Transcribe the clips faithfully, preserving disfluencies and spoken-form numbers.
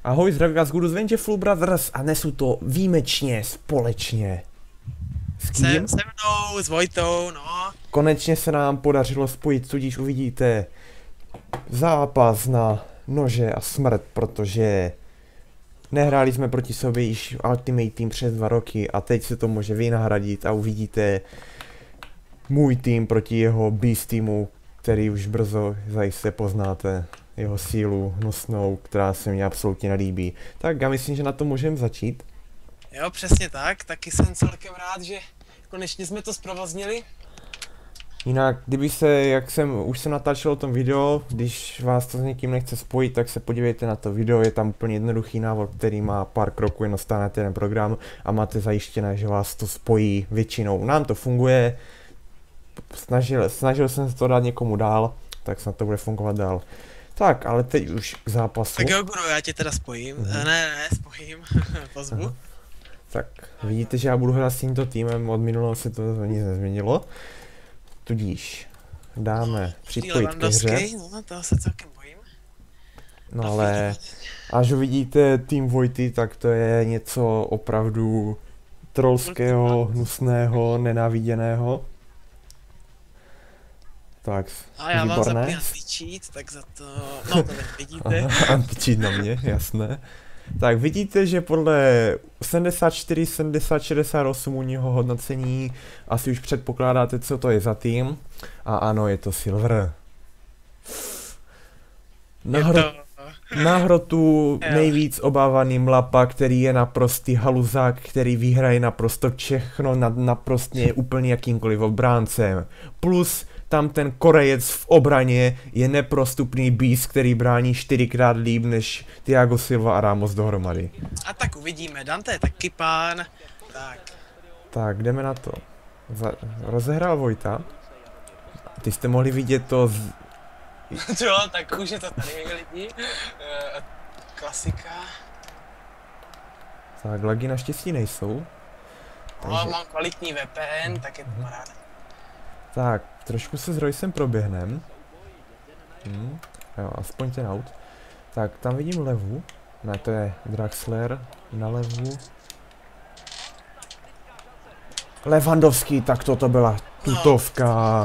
Ahoj, zdraví vás Gudu z Venture Full Brothers a nesu to výjimečně společně. S kým? Jsem se mnou, s Vojtou, no. Konečně se nám podařilo spojit, tudíž uvidíte zápas na nože a smrt, protože nehráli jsme proti sobě již Ultimate Team přes dva roky a teď se to může vynahradit a uvidíte můj tým proti jeho Beast týmu, který už brzo zajisté poznáte. Jeho sílu hnusnou, která se mi absolutně nelíbí. Tak já myslím, že na to můžeme začít. Jo, přesně tak, taky jsem celkem rád, že konečně jsme to zprovoznili. Jinak, kdyby se, jak jsem, už jsem natáčel o tom video, když vás to s někým nechce spojit, tak se podívejte na to video, je tam úplně jednoduchý návod, který má pár kroků, jen dostanete ten program a máte zajištěné, že vás to spojí většinou. Nám to funguje, snažil, snažil jsem se to dát někomu dál, tak snad to bude fungovat dál. Tak, ale teď už k zápasu. Tak jo, Guru, já tě teda spojím. Mhm. Ne, ne, ne, spojím. Pozvu. Aha. Tak, vidíte, že já budu hrát s tímto týmem, od minulého se to nic nezměnilo. Tudíž dáme připojit ke hře. No, toho se celkem bojím. No ale, až uvidíte tým Vojty, tak to je něco opravdu trollského, hnusného, nenáviděného. Tak, a já výborné. mám zapný anti-cheat, tak za to, no to vidíte. Anti-cheat na mě, jasné. Tak vidíte, že podle sedmdesát čtyři, sedmdesát, šedesát osm u něho hodnocení asi už předpokládáte, co to je za tým. A ano, je to Silver. Na, hro... to... na hrotu nejvíc obávaný mlapa, který je naprostý haluzák, který vyhraje naprosto všechno nad naprostně úplně jakýmkoliv obráncem. Plus tam ten Korejec v obraně je neprostupný beast, který brání čtyřikrát líp než Thiago Silva a Ramos dohromady. A tak uvidíme, Dante je taky pán. Tak. Tak, jdeme na to. Za rozehrál Vojta. Ty jste mohli vidět to z... Jo, tak už je to tady lidi. Uh, klasika. Tak, lagy naštěstí nejsou. Takže... No, mám kvalitní V P N, tak je to paráda. Tak, trošku se s Roysem proběhnem. Hmm, jo, aspoň ten aut. Tak, tam vidím levu. Ne, to je Draxler. Na levu. Levandovský, tak toto byla tutovka.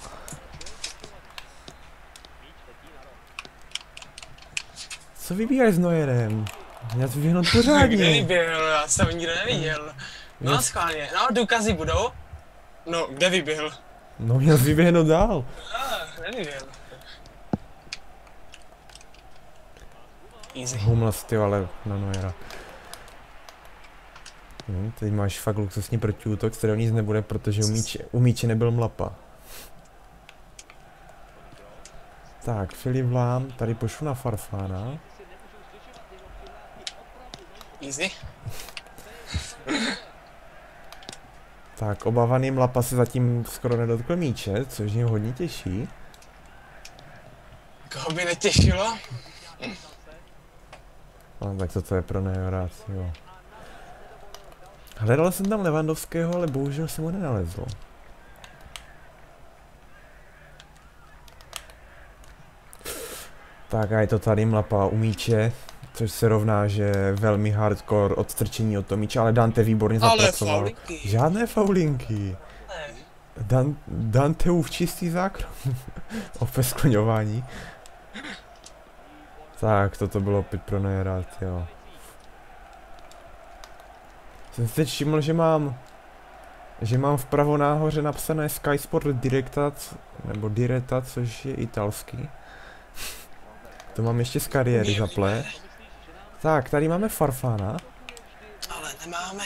Co vybíjáš s Neuerem? Já to vyhnout pořádně. Kde vyběhl? Já jsem ho nikdo neviděl. No yes. Schválně, no důkazy budou. No, kde vyběhl? No měl jsi vyběhnout dál. Ah, nevyběhl. Easy. Humlas, ty ale na Neuera. Hm, teď máš fakt luxusní protiútok, z kterého nic nebude, protože u míče, u míče nebyl mlapa. Tak, Filip Lám, tady pošlu na Farfána. Easy. Tak, obávaný mlapa se zatím skoro nedotkl míče, což mě hodně těší. Koho by netěšilo? No, tak toto je pro Neuera, jo. Hledal jsem tam Levandovského, ale bohužel jsem ho nenalezl. Tak a je to tady mlapa u míče, což se rovná, že velmi hardcore odstrčení od toho míče, ale Dante výborně zapracoval. Ale faulinky. Žádné faulinky. Ne. Dan Danteův čistý zákron. Opět skloňování. Tak, toto bylo opět pro Neuera, jo. Jsem si teď všiml, že mám že mám vpravo nahoře napsané Sky Sport Directa, nebo Direta, což je italský. To mám ještě z kariéry zaplé. Tak, tady máme Farfána. Ale nemáme.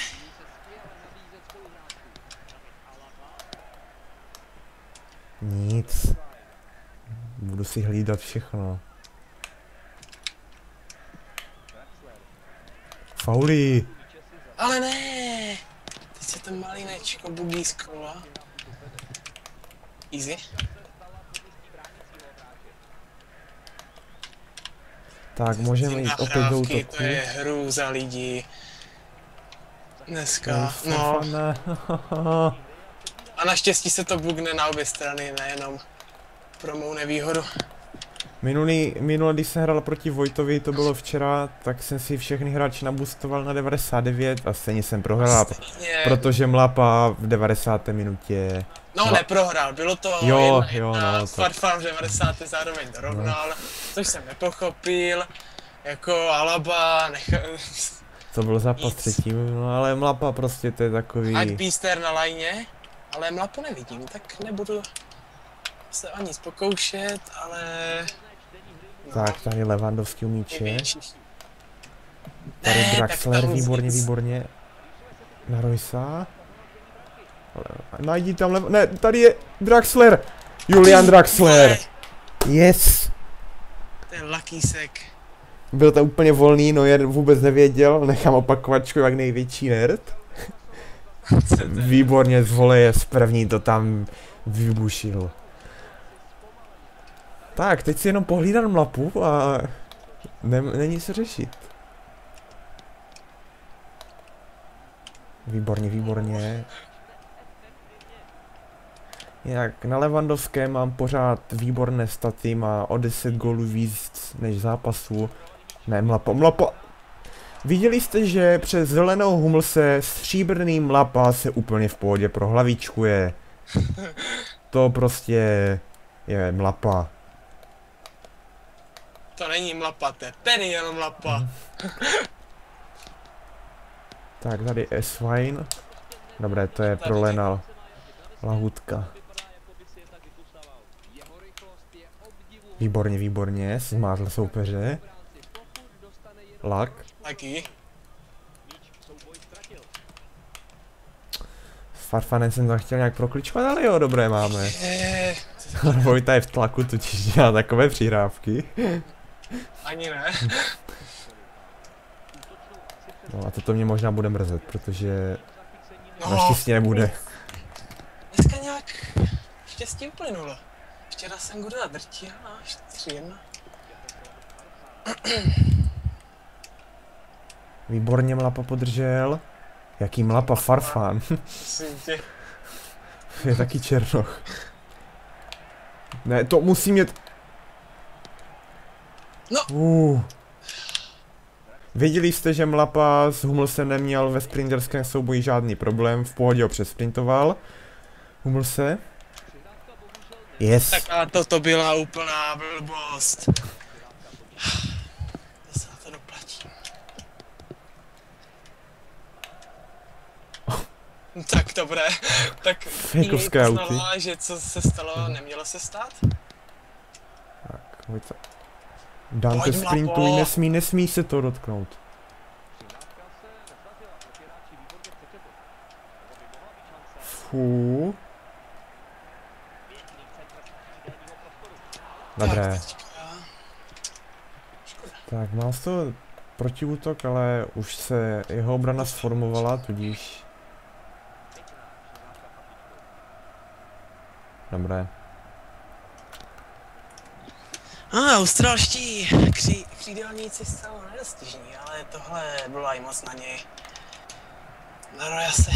Nic. Budu si hlídat všechno. Fauli. Ale ne. Teď se to malinečko bugí z kola. Easy. Tak, můžeme jít opět do útoku. To je hrůza lidí. Dneska, no. A naštěstí se to bugne na obě strany, nejenom pro mou nevýhodu. Minulý, minulý, když jsem hrál proti Vojtovi, to bylo včera, tak jsem si všechny hráče nabustoval na devadesát devět a stejně jsem prohrál, Stejně. protože Mlapa v devadesáté minutě... No, No. neprohrál, bylo to Jo, jedna, jo, jedna, no, to- Farfan v devadesáté zároveň dorovnal, no. Což jsem nepochopil, jako Alaba, nech... To byl zápas Nic. třetí, no ale Mlapa prostě to je takový... Ať Bíster na lajně, ale Mlapu nevidím, tak nebudu se ani pokoušet, ale... No, Tak, tady Levandovský umíče. největší. Tady Ne, tak Draxler, tam výborně, nic. výborně. Na Roysa. Najdi tam levo... Ne, tady je Draxler! Julian Draxler! Yes! Ten lakýsek. Byl to úplně volný, no jen vůbec nevěděl, nechám opakovačku jak největší nerd. Výborně z voleje z první to tam vybušil. Tak, teď si jenom pohlídám Mlapu a ne, není se řešit. Výborně, výborně. Jak na Levandovské mám pořád výborné staty, má o deset gólů víc než zápasů. Ne, Mlapa, Mlapa. Viděli jste, že přes zelenou Humlse stříbrný Mlapa se úplně v pohodě prohlavičkuje. To prostě je Mlapa. To není Mlapa, to je Periel Mlapa. Tak, tady S-Wine. Dobré, to je pro Lena Lahutka. Výborně, výborně, zmátl soupeře. Lak. Taky. S Farfanem jsem to chtěl nějak prokličovat, ale jo, dobré máme. Je, Vojta je v tlaku, totiž dělá takové přihrávky. ani ne. No a toto mě možná bude mrzet, protože No, naštěstí nebude. dneska nějak štěstí uplynulo. Včera jsem Gurda drtil a tři jedna. Výborně Mlapa podržel. Jaký Mlapa, Farfan. Prosím tě. Je taky černoch. Ne, to musí mít... No. Uh. Věděli jste, že Mlapa s Humlsem neměl ve sprinterském souboji žádný problém, v pohodě ho přesprintoval. Humlse. Yes. Tak a to, to byla úplná blbost. To se na to doplatí. Tak dobré, tak Fejkovské E A auty. poznala, že co se stalo, nemělo se stát? Tak, Vojta. Dante Pojď, Mlapo. sprintuj, nesmí, nesmí se to dotknout. Fú. Dobré. Tak, teďka. Tak, má to protiútok, ale už se jeho obrana sformovala, tudíž... Dobré. A ah, australští kří, křídelníci zcela nedostižní, ale tohle byla i moc na něj. Na Royase.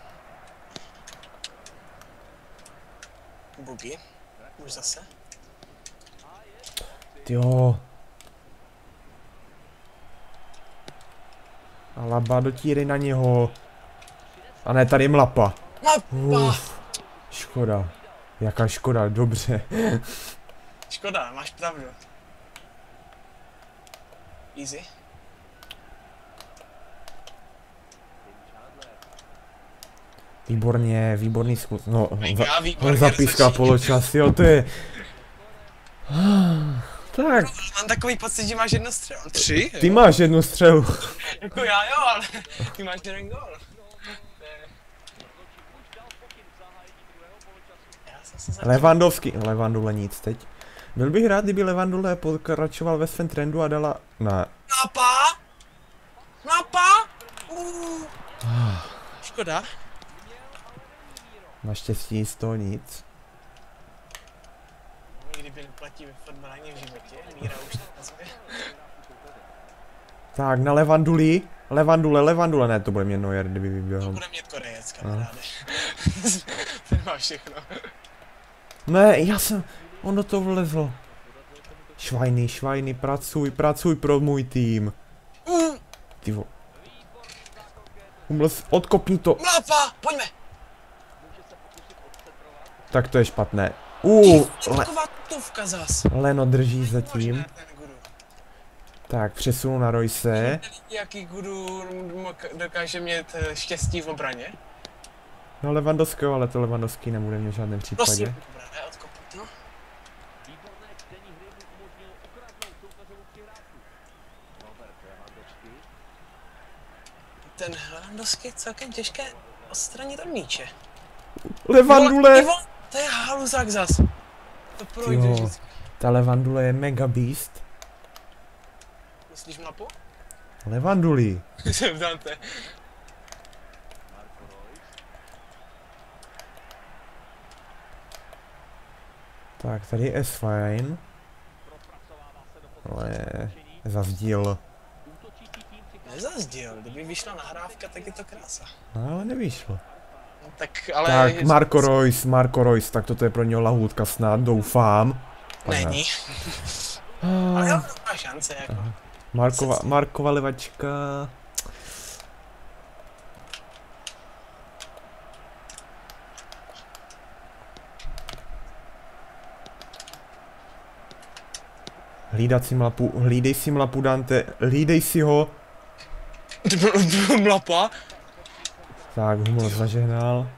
Bugy. Už zase. Jo. A Laba dotíry na něho. A ne, tady Mlapa. Mlapa! Uf, škoda. Jaká škoda, dobře. Škoda, máš pravdu. Easy. Výborně, výborný zkus. No, Mega, za, výborně, zapíská rozhodčí. poločas, jo, to je... Tak, Mám takový pocit, že máš jedno střelo. Tři? ty jo? máš jednu střelu. Jako já jo, ale ty máš jeden gól. Ne. Já jsem se začal. Levandovský, Levandule nic teď. Byl bych rád, kdyby Levandule pokračoval ve svém trendu a dala... Ne. Mapa? Mapa? Uh. Škoda. Naštěstí z toho nic. Kdyby neplatí ve fotbale ani v životě, Míra už nekazuje. Tak, na Levanduli. Levandule, Levandule, ne, to bude mě Neuer, kdyby To vyběhl. bude mít Korejec, kamaráde. Ten má všechno. Ne, já jsem... On do toho vlezl. Švajny, švajny, pracuj, pracuj pro můj tým. Mm, Ty vo... Hummels, odkopni to. Mlapa, pojďme. Tak to je špatné. Uh, le... Taková tufka zas. Leno drží zatím. Bože, ten guru. Tak, přesunu na Royce. Jaký guru dokáže mít eh, štěstí v obraně? No Lewandowského, ale to Lewandowski nebude mě v žádném případě. Prosím, dobré, odkopat to. Ten Lewandowski je celkem těžké odstranit od míče. Levandule! Ivo, to je haluzák zas. To projde Jo, vždycky. ta Levandule je mega beast. Myslíš Mlapu? Levanduli. Jsem Dante. Tak, tady je S fajn. Ale zazdíl. Nezazděl, kdyby vyšla nahrávka, tak je to krása. No, ale nevyšlo. No, tak ale... Tak, Marco Reus, Marco Reus, tak toto je pro něho lahůdka snad, doufám. Není. Ale jo, má šance jako. Markova, Markova levačka. Hlídat si mlapu, hlídej si mlapu Dante, hlídej si ho. Mlapa? Tak, Hummel zažehnal.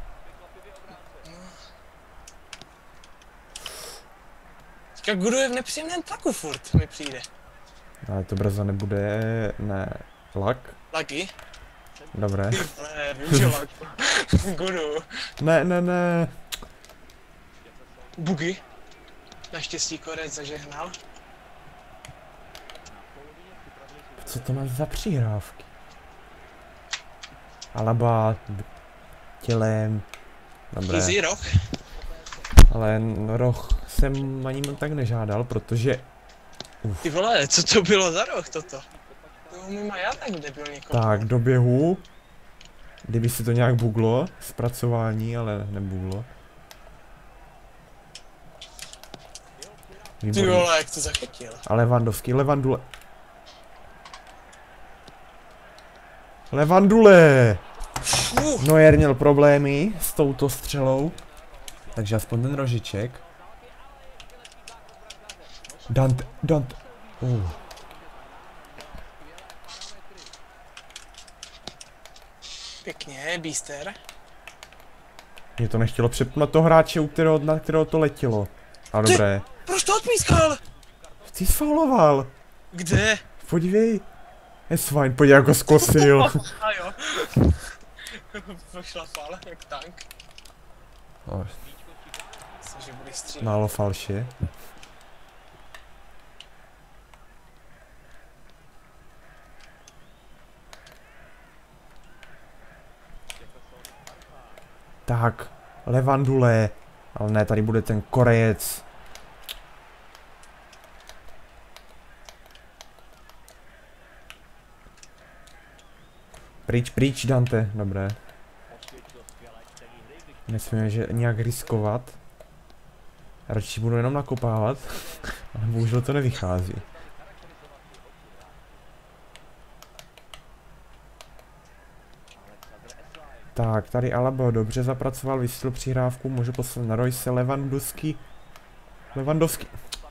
Teďka Guru je v nepříjemném tlaku furt, mi přijde. Ale to brzo nebude, ne, lak. Lucky? Dobré. Ale využil lak. Guru. Ne, ne, ne. Bugy. Naštěstí Korec zažehnal. Co to má za přihrávky? Alaba tělem. Dobré. Easy roh. Ale roh jsem ani tak nežádal, protože... Uf. Ty vole, co to bylo za roh toto? To umím a já tak debil někoho. Tak, do běhu. Kdyby se to nějak buglo, zpracování, ale nebuglo. Ty Výborný. vole, jak to zachytil. A Lewandowski, Levandule. Levandule! Uh, Neuer měl problémy s touto střelou. Takže aspoň ten rožiček. Dante, Dante. Uh. pěkně, Bíster. Mě to nechtělo přepnout toho hráče, u kterého, na kterého to letělo. A dobré. Proč to odpískal? Ty sfauloval. Kde? Podívej. Je svajn, podívej jak ho zkosil. A jo. Pošlapal, jak tank. No, Myslím, že bude střílet. málo falše. Tak, Levandule. Ale ne, tady bude ten Korejec. Pryč, pryč, Dante, dobré. Nesmíme že nějak riskovat. Radši budu jenom nakopávat, ale bohužel to nevychází. Tak, tady Alaba dobře zapracoval, vystřelil přihrávku, můžu poslat na Royce, Lewandowski. Lewandowski.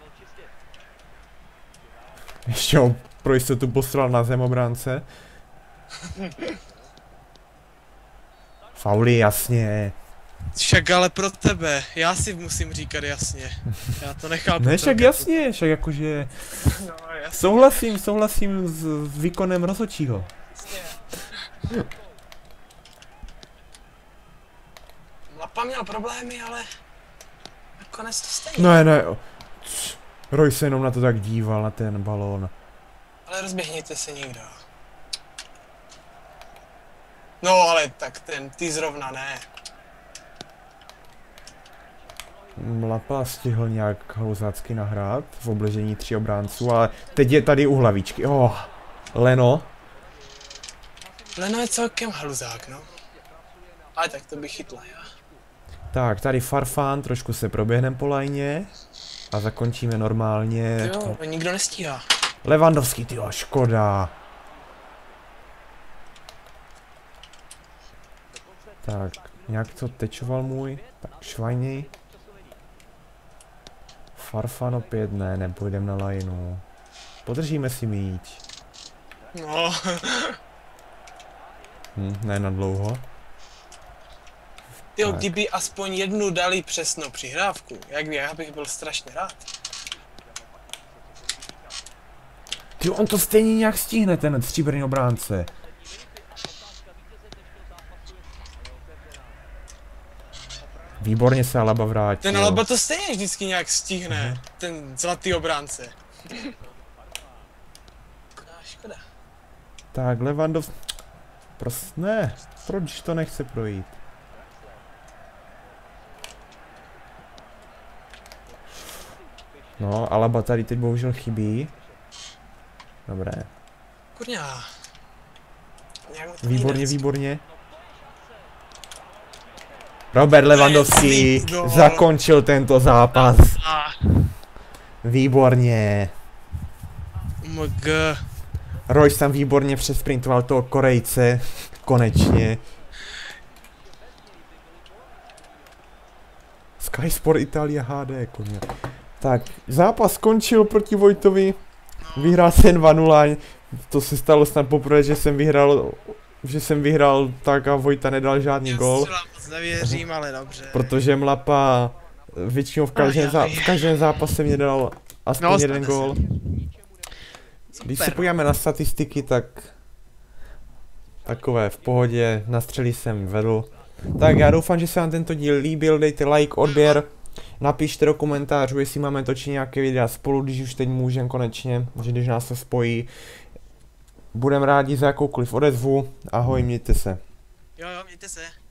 Ještě ho pro jistotu poslal na zem obránce. Fauly, jasně. Však ale pro tebe, já si musím říkat jasně. Já to nechápu. Ne, však jasně, však jakože... No, jasně. Souhlasím, souhlasím s, s výkonem rozhodčího. Lapa měl problémy, ale nakonec to stejně. Ne, ne. Roy se jenom na to tak díval, na ten balón. Ale rozběhněte se někdo. No ale tak ten, ty zrovna ne. Mlapa stihl nějak haluzácky nahrát v obležení tří obránců, ale teď je tady u hlavičky. Oh, Leno. Leno je celkem haluzák, no. Ale tak to bych chytla já. Tak, tady Farfán, trošku se proběhnem po lajně. A zakončíme normálně. Jo, nikdo nestíhá. Levandovský, tyjo, škoda. Tak, nějak to tečoval můj. Tak, švajněj. Farfan opět ne, nepůjdem na lineu. Podržíme si míč. No. Hm, ne na dlouho. Jo, Tak. kdyby aspoň jednu dali přesnou přihrávku, jak ví, já bych byl strašně rád. Ty, on to stejně nějak stihne, ten stříbrný obránce. Výborně se Alaba vrátil. Ten Alaba to stejně vždycky nějak stihne, uh-huh. ten zlatý obránce. A škoda. Tak, Levandov... Prostě ne, proč to nechce projít? No, Alaba tady teď bohužel chybí. Dobré. Kurňa. Výborně, výborně. Robert Lewandowski zakončil tento zápas. Výborně. Mg. Royce tam výborně přesprintoval toho Korejce. Konečně. Sky Sport Italia H D, kurňa. Tak, zápas skončil proti Vojtovi. Vyhrál jsem dva nula. To se stalo snad poprvé, že jsem vyhrál, že jsem vyhrál tak a Vojta nedal žádný gol. Já moc nevěřím, ale dobře. Protože Mlapa většinou v každém, zá, v každém zápase mě dal aspoň no, jeden gol. Když se podíváme na statistiky, tak takové v pohodě, na střely jsem vedl. Tak já doufám, že se vám tento díl líbil, dejte like, odběr, napište do komentářů, jestli máme točit nějaké videa spolu, když už teď můžeme konečně, že když nás to spojí. Budeme rádi za jakoukoliv odezvu, ahoj, mějte se. Jo, jo, mějte se.